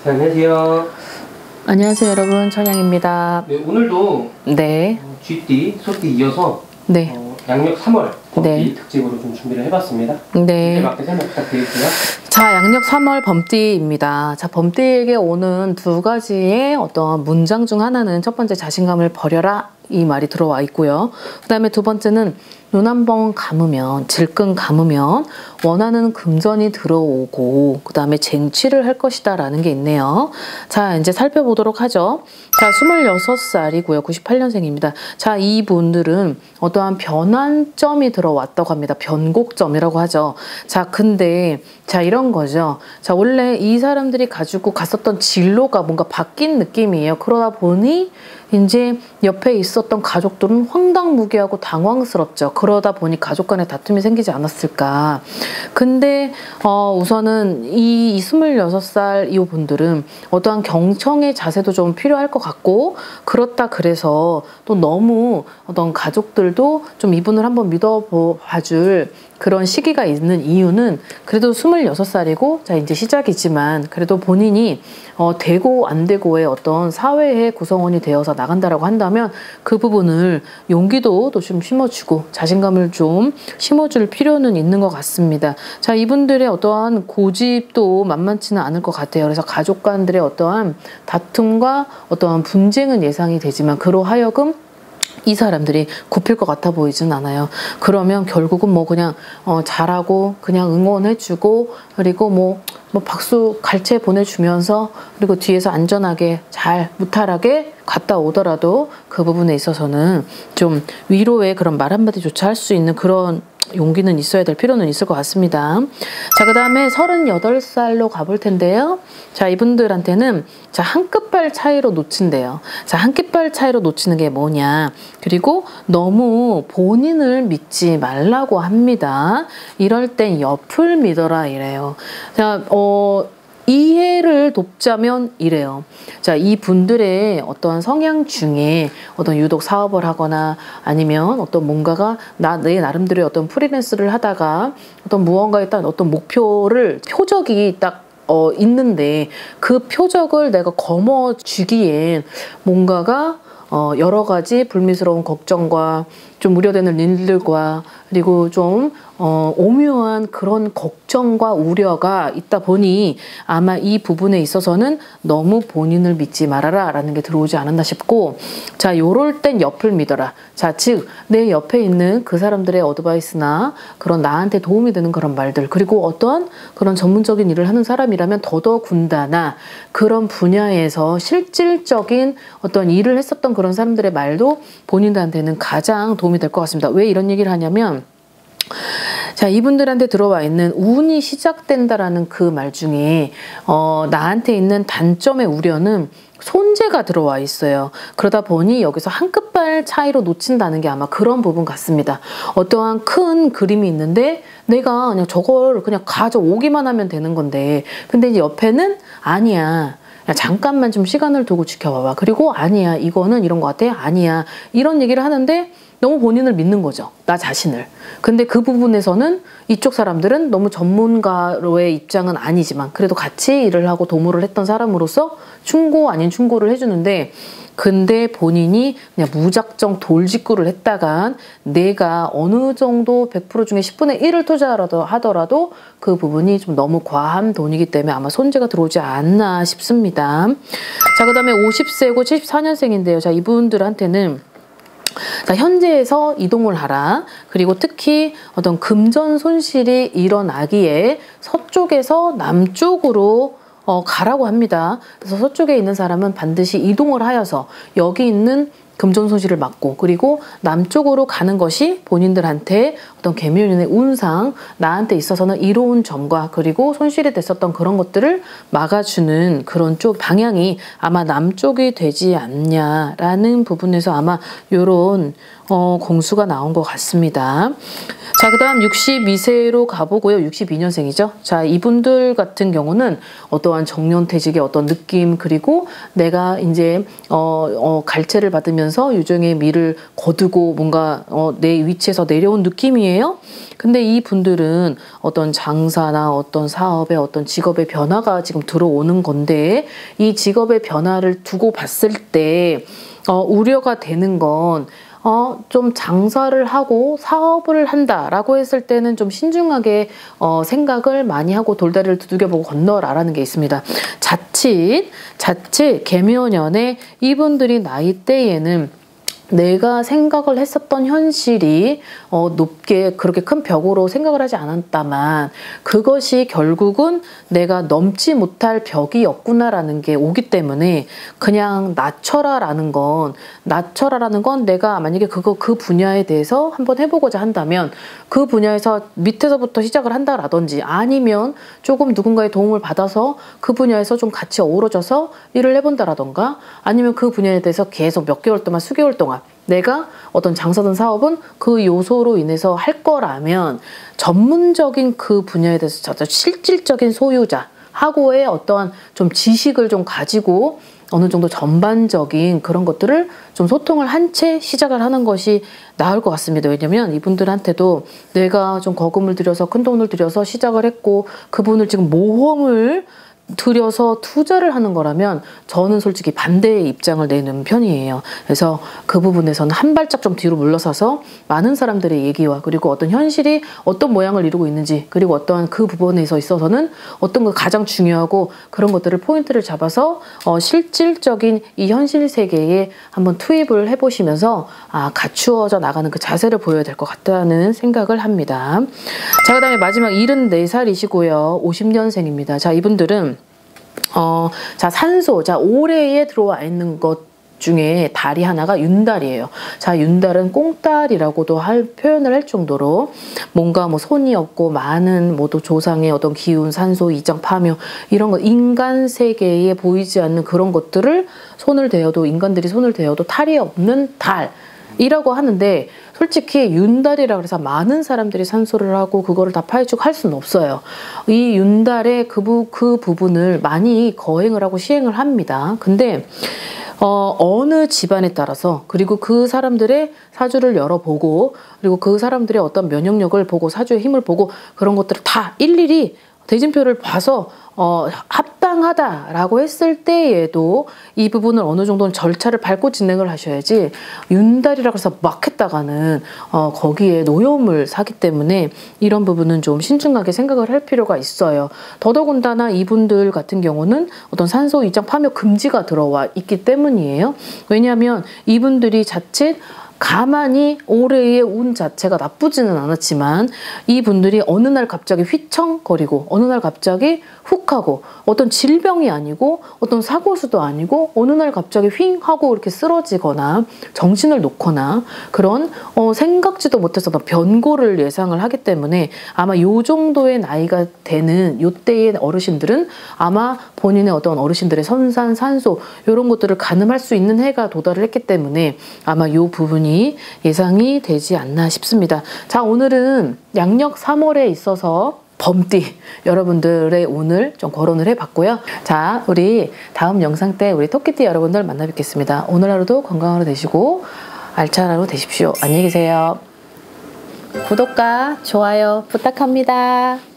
네, 안녕하세요. 안녕하세요 여러분, 천양입니다. 네, 오늘도 네. 쥐띠, 소띠 이어서 네. 양력 3월 범띠 네. 특집으로 좀 준비를 해봤습니다. 네. 맞게 설명 부탁드릴게요. 자, 양력 3월 범띠입니다. 자, 범띠에게 오는 두 가지의 어떤 문장 중 하나는 첫 번째 자신감을 버려라 이 말이 들어와 있고요. 그 다음에 두 번째는 눈 한 번 감으면, 질끈 감으면 원하는 금전이 들어오고 그 다음에 쟁취를 할 것이다 라는 게 있네요. 자, 이제 살펴보도록 하죠. 자, 26살이고요. 98년생입니다. 자, 이분들은 어떠한 변환점이 들어왔다고 합니다. 변곡점이라고 하죠. 자, 근데 자, 이런 거죠. 자, 원래 이 사람들이 가지고 갔었던 진로가 뭔가 바뀐 느낌이에요. 그러다 보니 이제 옆에 있었던 가족들은 황당무계하고 당황스럽죠. 그러다 보니 가족 간에 다툼이 생기지 않았을까. 근데 우선은 이 26살 이 분들은 어떠한 경청의 자세도 좀 필요할 것 같고, 그렇다 그래서 또 너무 어떤 가족들도 좀 이분을 한번 믿어봐줄 그런 시기가 있는 이유는, 그래도 26살이고 자 이제 시작이지만 그래도 본인이 되고 안 되고의 어떤 사회의 구성원이 되어서 나간다라고 한다면 그 부분을 용기도 또 좀 심어주고 자신감을 좀 심어줄 필요는 있는 것 같습니다. 자, 이분들의 어떠한 고집도 만만치는 않을 것 같아요. 그래서 가족 간들의 어떠한 다툼과 어떠한 분쟁은 예상이 되지만 그로하여금 이 사람들이 굽힐 것 같아 보이진 않아요. 그러면 결국은 뭐 그냥 잘하고 그냥 응원해주고, 그리고 뭐 박수 갈채 보내주면서, 그리고 뒤에서 안전하게 잘 무탈하게 갔다 오더라도 그 부분에 있어서는 좀 위로의 그런 말 한마디조차 할 수 있는 그런 용기는 있어야 될 필요는 있을 것 같습니다. 자, 그 다음에 38살로 가볼 텐데요. 자, 이분들한테는 자, 한 끗발 차이로 놓친대요. 자, 한 끗발 차이로 놓치는 게 뭐냐. 그리고 너무 본인을 믿지 말라고 합니다. 이럴 땐 옆을 믿어라 이래요. 자, 이해를 돕자면 이래요. 자, 이 분들의 어떤 성향 중에 어떤 유독 사업을 하거나 아니면 어떤 뭔가가 내 나름대로의 어떤 프리랜서를 하다가 어떤 무언가에 따른 어떤 목표를 표적이 딱 있는데 그 표적을 내가 거머쥐기엔 뭔가가 여러 가지 불미스러운 걱정과 좀 우려되는 일들과 그리고 좀 오묘한 그런 걱정과 우려가 있다 보니 아마 이 부분에 있어서는 너무 본인을 믿지 말아라 라는 게 들어오지 않았나 싶고, 자, 요럴 땐 옆을 믿어라. 자, 즉 내 옆에 있는 그 사람들의 어드바이스나 그런 나한테 도움이 되는 그런 말들, 그리고 어떤 그런 전문적인 일을 하는 사람이라면 더더군다나 그런 분야에서 실질적인 어떤 일을 했었던 그런 사람들의 말도 본인들한테는 가장 도움이 될 것 같습니다. 왜 이런 얘기를 하냐면, 자, 이분들한테 들어와 있는 운이 시작된다라는 그 말 중에 나한테 있는 단점의 우려는 손재가 들어와 있어요. 그러다 보니 여기서 한 끗발 차이로 놓친다는 게 아마 그런 부분 같습니다. 어떠한 큰 그림이 있는데 내가 그냥 저걸 그냥 가져오기만 하면 되는 건데, 근데 이제 옆에는 아니야. 야, 잠깐만 좀 시간을 두고 지켜봐봐. 그리고 아니야, 이거는 이런 것 같아. 아니야. 이런 얘기를 하는데 너무 본인을 믿는 거죠. 나 자신을. 근데 그 부분에서는 이쪽 사람들은 너무 전문가로의 입장은 아니지만 그래도 같이 일을 하고 도모를 했던 사람으로서 충고 아닌 충고를 해주는데, 근데 본인이 그냥 무작정 돌직구를 했다간 내가 어느 정도 100% 중에 10분의 1을 투자하더라도 그 부분이 좀 너무 과한 돈이기 때문에 아마 손재가 들어오지 않나 싶습니다. 자, 그 다음에 50세고 74년생인데요. 자, 이분들한테는 자, 현재에서 이동을 하라. 그리고 특히 어떤 금전 손실이 일어나기에 서쪽에서 남쪽으로 가라고 합니다. 그래서 서쪽에 있는 사람은 반드시 이동을 하여서 여기 있는 금전 손실을 막고, 그리고 남쪽으로 가는 것이 본인들한테 어떤 계묘년의 운상, 나한테 있어서는 이로운 점과 그리고 손실이 됐었던 그런 것들을 막아주는 그런 쪽 방향이 아마 남쪽이 되지 않냐라는 부분에서 아마 요런 공수가 나온 것 같습니다. 자, 그 다음 62세로 가보고요. 62년생이죠. 자, 이분들 같은 경우는 어떠한 정년퇴직의 어떤 느낌, 그리고 내가 이제 갈채를 받으면 바뀌면서 유정의 미를 거두고 뭔가 내 위치에서 내려온 느낌이에요. 근데 이 분들은 어떤 장사나 어떤 사업의 어떤 직업의 변화가 지금 들어오는 건데, 이 직업의 변화를 두고 봤을 때 우려가 되는 건 좀 장사를 하고 사업을 한다라고 했을 때는 좀 신중하게 생각을 많이 하고 돌다리를 두들겨보고 건너라라는 게 있습니다. 자칫 개묘년에 이분들이 나이대에는 내가 생각을 했었던 현실이 높게 그렇게 큰 벽으로 생각을 하지 않았다만, 그것이 결국은 내가 넘지 못할 벽이었구나라는 게 오기 때문에 그냥 낮춰라라는 건 내가 만약에 그 분야에 대해서 한번 해보고자 한다면 그 분야에서 밑에서부터 시작을 한다라든지, 아니면 조금 누군가의 도움을 받아서 그 분야에서 좀 같이 어우러져서 일을 해본다라던가, 아니면 그 분야에 대해서 계속 몇 개월 동안 수개월 동안 내가 어떤 장사든 사업은 그 요소로 인해서 할 거라면 전문적인 그 분야에 대해서 실질적인 소유자하고의 어떠한 좀 지식을 좀 가지고 어느 정도 전반적인 그런 것들을 좀 소통을 한 채 시작을 하는 것이 나을 것 같습니다. 왜냐면 이분들한테도 내가 좀 거금을 들여서 큰 돈을 들여서 시작을 했고 그분을 지금 모험을 들여서 투자를 하는 거라면 저는 솔직히 반대의 입장을 내는 편이에요. 그래서 그 부분에서는 한 발짝 좀 뒤로 물러서서 많은 사람들의 얘기와, 그리고 어떤 현실이 어떤 모양을 이루고 있는지, 그리고 어떠한 그 부분에서 있어서는 어떤 거 가장 중요하고 그런 것들을 포인트를 잡아서 실질적인 이 현실 세계에 한번 투입을 해보시면서 갖추어져 나가는 그 자세를 보여야 될 것 같다는 생각을 합니다. 자, 그 다음에 마지막 74살이시고요. 50년생입니다. 자, 이분들은 자, 산소, 자, 올해에 들어와 있는 것 중에 달이 하나가 윤달이에요. 자, 윤달은 꽁달이라고도 표현을 할 정도로 뭔가 뭐 손이 없고 많은 모두 조상의 어떤 기운, 산소, 이장, 파묘 이런 거, 인간 세계에 보이지 않는 그런 것들을 인간들이 손을 대어도 탈이 없는 달이라고 하는데, 솔직히 윤달이라 그래서 많은 사람들이 산소를 하고 그거를 다 파헤치고 할 수는 없어요. 이 윤달의 그 부분을 많이 거행을 하고 시행을 합니다. 근데 어느 집안에 따라서, 그리고 그 사람들의 사주를 열어보고, 그리고 그 사람들의 어떤 면역력을 보고 사주의 힘을 보고 그런 것들을 다 일일이 대진표를 봐서 합당하다라고 했을 때에도 이 부분을 어느 정도는 절차를 밟고 진행을 하셔야지, 윤달이라고 해서 막 했다가는 거기에 노여움을 사기 때문에 이런 부분은 좀 신중하게 생각을 할 필요가 있어요. 더더군다나 이분들 같은 경우는 어떤 산소, 이장, 파묘 금지가 들어와 있기 때문이에요. 왜냐하면 이분들이 자칫 가만히 올해의 운 자체가 나쁘지는 않았지만 이분들이 어느 날 갑자기 휘청거리고 어느 날 갑자기 훅 하고, 어떤 질병이 아니고 어떤 사고수도 아니고 어느 날 갑자기 휙 하고 이렇게 쓰러지거나 정신을 놓거나 그런 생각지도 못했었던 변고를 예상을 하기 때문에 아마 요 정도의 나이가 되는 요때의 어르신들은 아마 본인의 어떤 어르신들의 선산, 산소 이런 것들을 가늠할 수 있는 해가 도달을 했기 때문에 아마 요 부분이 예상이 되지 않나 싶습니다. 자, 오늘은 양력 3월에 있어서 범띠 여러분들의 운을 좀 거론을 해봤고요. 자, 우리 다음 영상 때 우리 토끼띠 여러분들 만나 뵙겠습니다. 오늘 하루도 건강한 하루 되시고 알찬 하루 되십시오. 안녕히 계세요. 구독과 좋아요 부탁합니다.